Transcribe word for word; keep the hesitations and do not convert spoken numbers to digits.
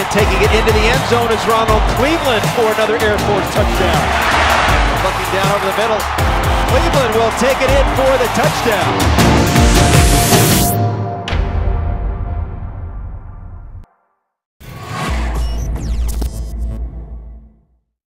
And taking it into the end zone is Ronald Cleveland for another Air Force touchdown. Looking down over the middle. Cleveland will take it in for the touchdown.